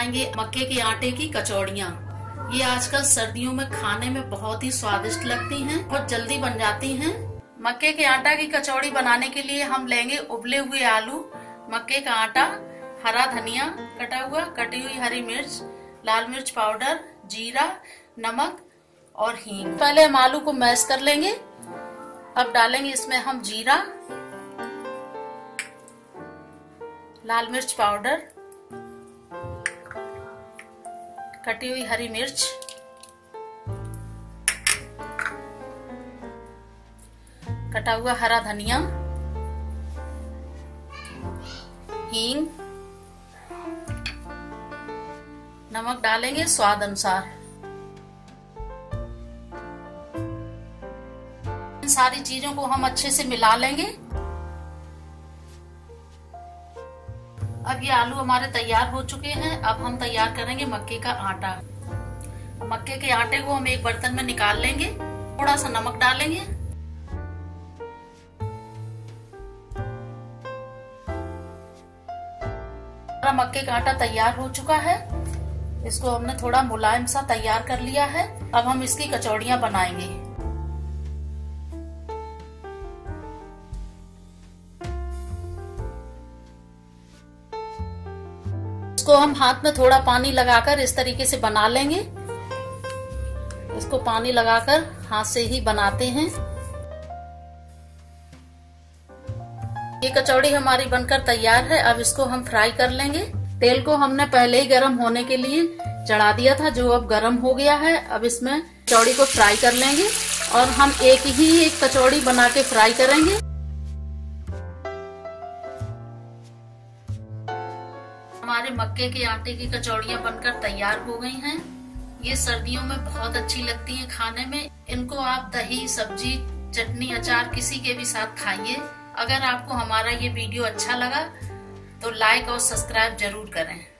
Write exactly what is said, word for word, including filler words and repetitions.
बनाएंगे मक्के के आटे की कचौड़ियाँ। ये आजकल सर्दियों में खाने में बहुत ही स्वादिष्ट लगती हैं, बहुत जल्दी बन जाती हैं। मक्के के आटा की कचौड़ी बनाने के लिए हम लेंगे उबले हुए आलू, मक्के का आटा, हरा धनिया कटा हुआ, कटी हुई हरी मिर्च, लाल मिर्च पाउडर, जीरा, नमक और हींग। पहले हम आलू को मैश कर लेंगे। अब डालेंगे इसमें हम जीरा, लाल मिर्च पाउडर, कटी हुई हरी मिर्च, कटा हुआ हरा धनिया, हींग, नमक डालेंगे स्वाद अनुसार। इन सारी चीजों को हम अच्छे से मिला लेंगे। अब ये आलू हमारे तैयार हो चुके हैं। अब हम तैयार करेंगे मक्के का आटा। मक्के के आटे को हम एक बर्तन में निकाल लेंगे, थोड़ा सा नमक डालेंगे, मक्के का आटा तैयार हो चुका है। इसको हमने थोड़ा मुलायम सा तैयार कर लिया है। अब हम इसकी कचौड़ियां बनाएंगे। इसको हम हाथ में थोड़ा पानी लगाकर इस तरीके से बना लेंगे। इसको पानी लगाकर हाथ से ही बनाते हैं। ये कचौड़ी हमारी बनकर तैयार है। अब इसको हम फ्राई कर लेंगे। तेल को हमने पहले ही गर्म होने के लिए चढ़ा दिया था, जो अब गर्म हो गया है। अब इसमें कचौड़ी को फ्राई कर लेंगे और हम एक ही एक कचौड़ी बना के फ्राई करेंगे। हमारे मक्के के आटे की कचौड़ियाँ बनकर तैयार हो गई हैं। ये सर्दियों में बहुत अच्छी लगती हैं खाने में। इनको आप दही, सब्जी, चटनी, अचार किसी के भी साथ खाइए। अगर आपको हमारा ये वीडियो अच्छा लगा तो लाइक और सब्सक्राइब जरूर करें।